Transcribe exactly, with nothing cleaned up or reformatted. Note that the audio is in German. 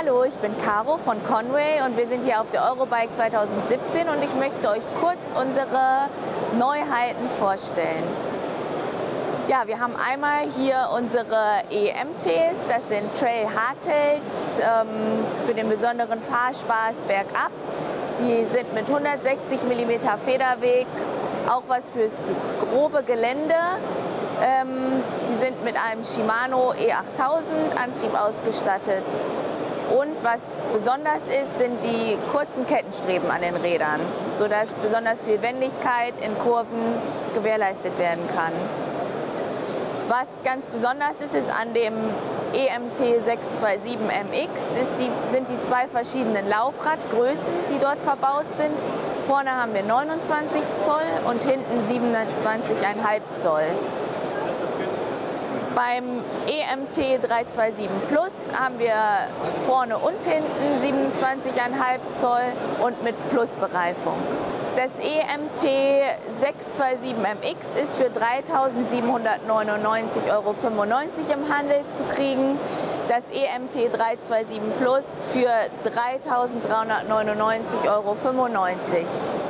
Hallo, ich bin Caro von Conway und wir sind hier auf der Eurobike zweitausendsiebzehn und ich möchte euch kurz unsere Neuheiten vorstellen. Ja, wir haben einmal hier unsere E M Ts, das sind Trail Hardtails ähm, für den besonderen Fahrspaß bergab. Die sind mit hundertsechzig Millimeter Federweg, auch was fürs grobe Gelände. Ähm, die sind mit einem Shimano E achttausend Antrieb ausgestattet. Und was besonders ist, sind die kurzen Kettenstreben an den Rädern, sodass besonders viel Wendigkeit in Kurven gewährleistet werden kann. Was ganz besonders ist, ist an dem E M T sechs zwei sieben M X ist die, sind die zwei verschiedenen Laufradgrößen, die dort verbaut sind. Vorne haben wir neunundzwanzig Zoll und hinten siebenundzwanzig Komma fünf Zoll. Beim E M T drei zwei sieben Plus haben wir vorne und hinten siebenundzwanzig Komma fünf Zoll und mit Plusbereifung. Das E M T sechs zwei sieben M X ist für dreitausendsiebenhundertneunundneunzig Euro fünfundneunzig im Handel zu kriegen. Das E M T drei zwei sieben Plus für dreitausenddreihundertneunundneunzig Euro fünfundneunzig.